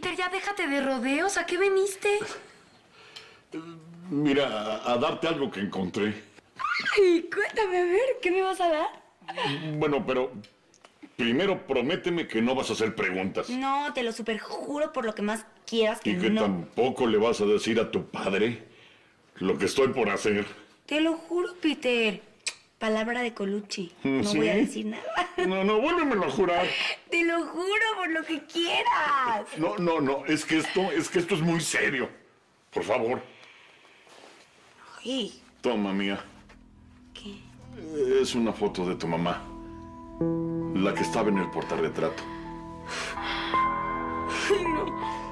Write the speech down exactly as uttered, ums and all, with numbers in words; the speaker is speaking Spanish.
Peter, ya déjate de rodeos. ¿A qué viniste? Mira, a, a darte algo que encontré. Ay, cuéntame, a ver, ¿qué me vas a dar? Bueno, pero primero prométeme que no vas a hacer preguntas. No, te lo superjuro por lo que más quieras que Y que no. tampoco le vas a decir a tu padre lo que estoy por hacer. Te lo juro, Peter. Palabra de Colucci. No ¿Sí? voy a decir nada. No, no, vuélvemelo a jurar. Te lo juro por lo que quieras. No, no, no, es que esto, es que esto es muy serio. Por favor. Ay, Toma, mía. ¿qué? Es una foto de tu mamá. La que estaba en el portarretrato. Ay, no.